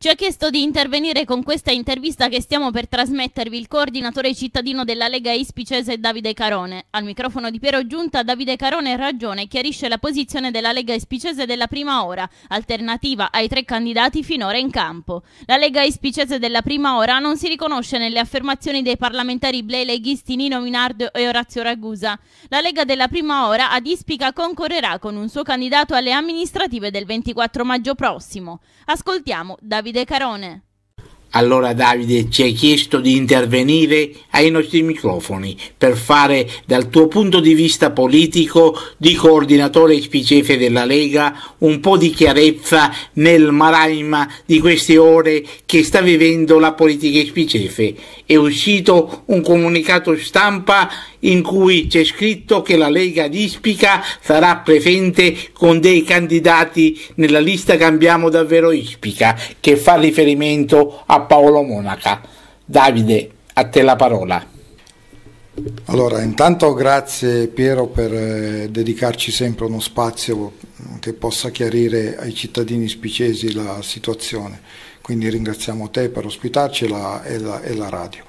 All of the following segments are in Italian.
Ci ha chiesto di intervenire con questa intervista che stiamo per trasmettervi il coordinatore cittadino della Lega Ispicese Davide Carone. Al microfono di Piero Giunta, Davide Carone ragiona e chiarisce la posizione della Lega Ispicese della prima ora, alternativa ai 3 candidati finora in campo. La Lega Ispicese della prima ora non si riconosce nelle affermazioni dei parlamentari blei leghisti Nino Minardo e Orazio Ragusa. La Lega della prima ora ad Ispica concorrerà con un suo candidato alle amministrative del 24 maggio prossimo. Ascoltiamo Davide Carone. Allora Davide, ci hai chiesto di intervenire ai nostri microfoni per fare dal tuo punto di vista politico di coordinatore ispicese della Lega un po' di chiarezza nel maraima di queste ore che sta vivendo la politica ispicese. È uscito un comunicato stampa in cui c'è scritto che la Lega di Ispica sarà presente con dei candidati nella lista Cambiamo Davvero Ispica, che fa riferimento a Paolo Monaca. Davide, a te la parola. Allora, intanto grazie Piero per dedicarci sempre uno spazio che possa chiarire ai cittadini ispicesi la situazione, quindi ringraziamo te per ospitarci e la radio.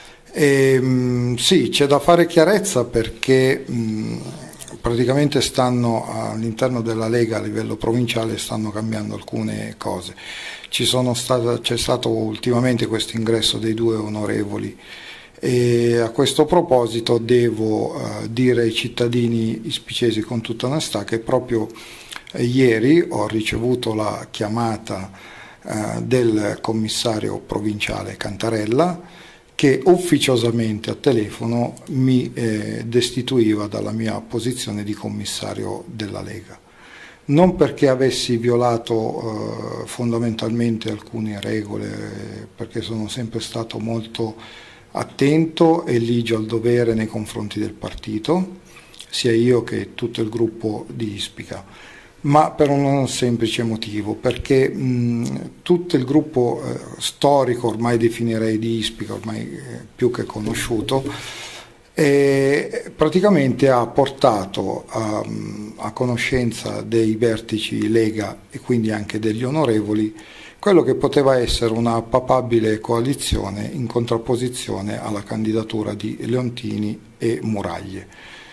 Sì, c'è da fare chiarezza perché praticamente all'interno della Lega a livello provinciale stanno cambiando alcune cose. C'è stato ultimamente questo ingresso dei 2 onorevoli e a questo proposito devo dire ai cittadini ispicesi con tutta onestà che proprio ieri ho ricevuto la chiamata del commissario provinciale Cantarella, che ufficiosamente a telefono mi destituiva dalla mia posizione di commissario della Lega. Non perché avessi violato fondamentalmente alcune regole, perché sono sempre stato molto attento e ligio al dovere nei confronti del partito, sia io che tutto il gruppo di Ispica, ma per un semplice motivo, perché tutto il gruppo storico, ormai definirei di Ispica, ormai più che conosciuto, praticamente ha portato a conoscenza dei vertici Lega e quindi anche degli onorevoli quello che poteva essere una papabile coalizione in contrapposizione alla candidatura di Leontini e Muraglie.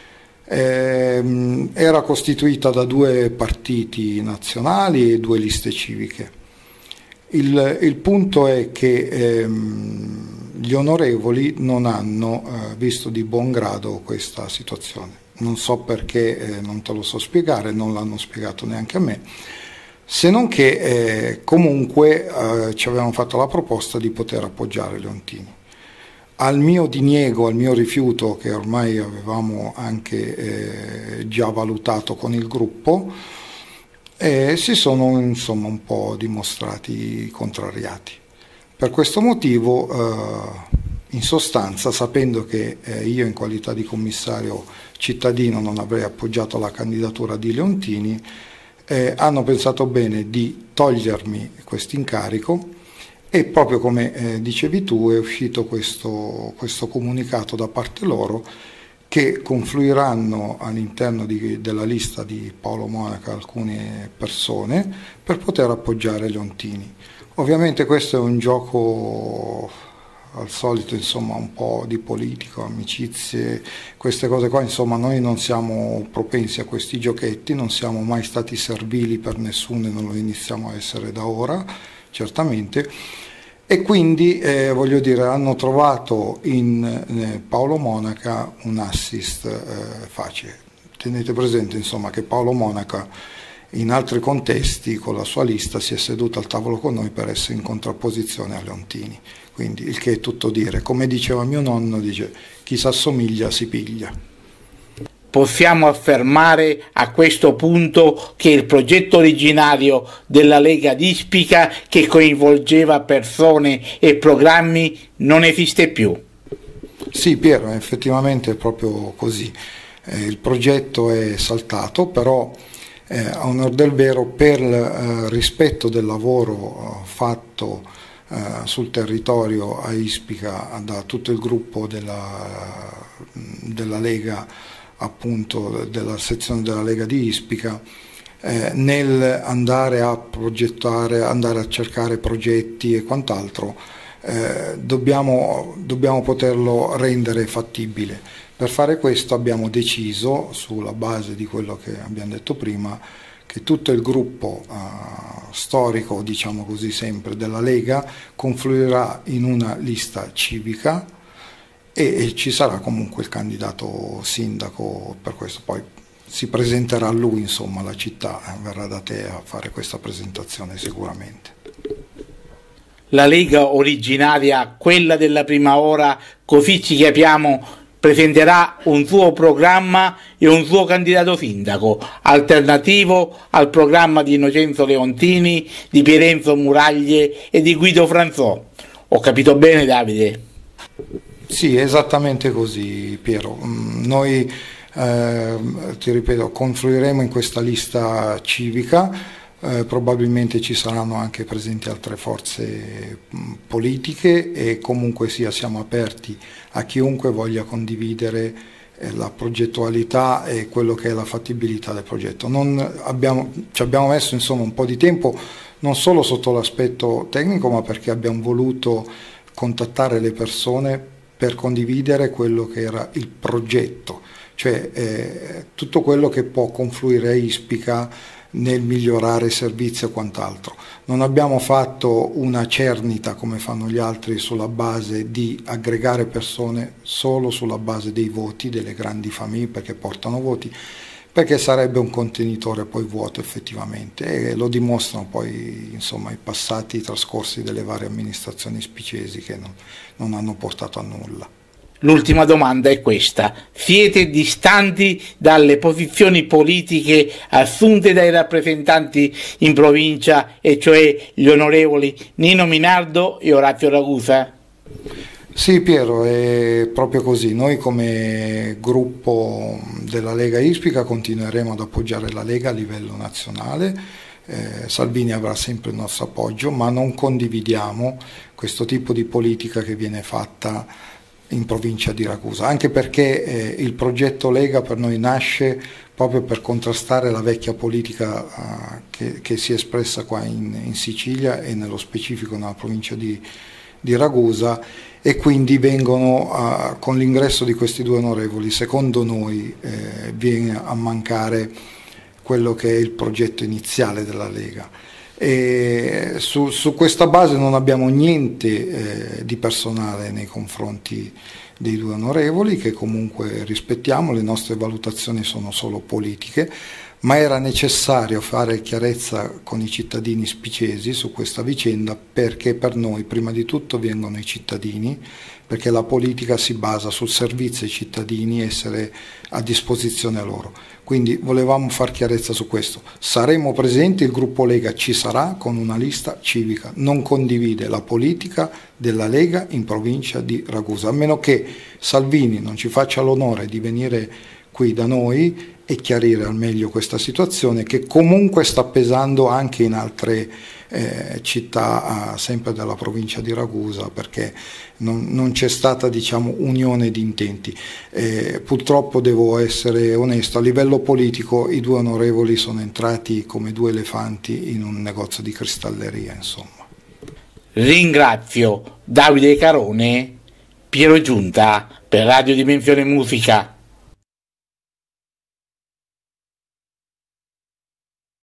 Era costituita da 2 partiti nazionali e 2 liste civiche. Il punto è che gli onorevoli non hanno visto di buon grado questa situazione. Non so perché, non te lo so spiegare, non l'hanno spiegato neanche a me, se non che comunque ci avevano fatto la proposta di poter appoggiare Leontini. Al mio diniego, al mio rifiuto, che ormai avevamo anche già valutato con il gruppo, si sono insomma un po' dimostrati contrariati. Per questo motivo, in sostanza, sapendo che io in qualità di commissario cittadino non avrei appoggiato la candidatura di Leontini, hanno pensato bene di togliermi questo incarico. E proprio come dicevi tu è uscito questo comunicato da parte loro che confluiranno all'interno della lista di Paolo Monaca alcune persone per poter appoggiare Leontini. Ovviamente questo è un gioco al solito, insomma, un po' di politico, amicizie, queste cose qua, insomma noi non siamo propensi a questi giochetti, non siamo mai stati servili per nessuno e non lo iniziamo a essere da ora, certamente, e quindi voglio dire hanno trovato in Paolo Monaca un assist facile. Tenete presente insomma che Paolo Monaca in altri contesti con la sua lista si è seduto al tavolo con noi per essere in contrapposizione a Leontini, quindi il che è tutto dire. Come diceva mio nonno, dice chi s'assomiglia si piglia. Possiamo affermare a questo punto che il progetto originario della Lega di Ispica, che coinvolgeva persone e programmi, non esiste più. Sì Piero, effettivamente è proprio così. Il progetto è saltato, però a onor del vero, per rispetto del lavoro fatto sul territorio a Ispica da tutto il gruppo della Lega, appunto della sezione della Lega di Ispica, nel andare a progettare, andare a cercare progetti e quant'altro, dobbiamo poterlo rendere fattibile. Per fare questo abbiamo deciso, sulla base di quello che abbiamo detto prima, che tutto il gruppo storico, diciamo così sempre, della Lega confluirà in una lista civica e ci sarà comunque il candidato sindaco per questo. Poi si presenterà lui, insomma, la città verrà da te a fare questa presentazione sicuramente. La Lega originaria, quella della prima ora, così ci capiamo, presenterà un suo programma e un suo candidato sindaco, alternativo al programma di Innocenzo Leontini, di Pierenzo Muraglie e di Guido Franzò. Ho capito bene, Davide? Sì, esattamente così, Piero. Noi, ti ripeto, confluiremo in questa lista civica. Probabilmente ci saranno anche presenti altre forze politiche e comunque sia siamo aperti a chiunque voglia condividere la progettualità e quello che è la fattibilità del progetto. Ci abbiamo messo insomma un po' di tempo non solo sotto l'aspetto tecnico, ma perché abbiamo voluto contattare le persone per condividere quello che era il progetto, cioè tutto quello che può confluire a Ispica nel migliorare i servizi e quant'altro. Non abbiamo fatto una cernita come fanno gli altri sulla base di aggregare persone solo sulla base dei voti delle grandi famiglie, perché portano voti, perché sarebbe un contenitore poi vuoto effettivamente, e lo dimostrano poi insomma i passati trascorsi delle varie amministrazioni ispicesi che non hanno portato a nulla. L'ultima domanda è questa: siete distanti dalle posizioni politiche assunte dai rappresentanti in provincia, e cioè gli onorevoli Nino Minardo e Orazio Ragusa? Sì, Piero, è proprio così. Noi come gruppo della Lega Ispica continueremo ad appoggiare la Lega a livello nazionale. Salvini avrà sempre il nostro appoggio, ma non condividiamo questo tipo di politica che viene fatta in provincia di Ragusa, anche perché il progetto Lega per noi nasce proprio per contrastare la vecchia politica che si è espressa qua in Sicilia e nello specifico nella provincia di Ragusa, e quindi vengono con l'ingresso di questi due onorevoli, secondo noi viene a mancare quello che è il progetto iniziale della Lega. E su questa base non abbiamo niente di personale nei confronti dei due onorevoli, che comunque rispettiamo, le nostre valutazioni sono solo politiche, ma era necessario fare chiarezza con i cittadini spicesi su questa vicenda, perché per noi prima di tutto vengono i cittadini, perché la politica si basa sul servizio ai cittadini, essere a disposizione loro. Quindi volevamo far chiarezza su questo. Saremo presenti, il gruppo Lega ci sarà con una lista civica, non condivide la politica della Lega in provincia di Ragusa, a meno che Salvini non ci faccia l'onore di venire qui da noi e chiarire al meglio questa situazione, che comunque sta pesando anche in altre città sempre della provincia di Ragusa, perché non c'è stata, diciamo, unione di intenti. Purtroppo devo essere onesto, a livello politico i due onorevoli sono entrati come due elefanti in un negozio di cristalleria, insomma. Ringrazio Davide Carone, Piero Giunta per Radio Dimensione Musica.